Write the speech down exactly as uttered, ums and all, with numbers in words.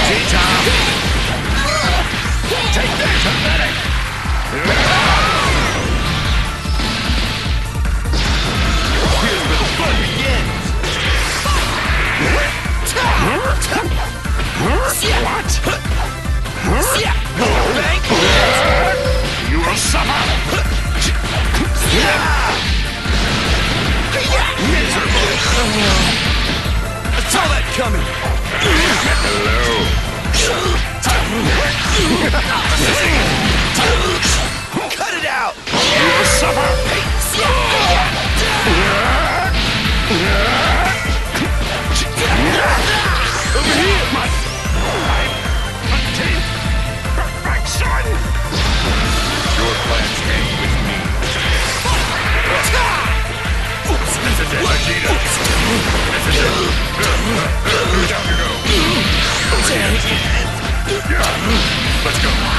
Take that, pathetic! Here's where the fun begins! What? Thank you! You will suffer! Miserable! I saw that coming! Hello! Cut it out! You will suffer! Over here! My attain perfection! Your plans end with me. This is it, Vegeta! This is it! Down you go! Let's go!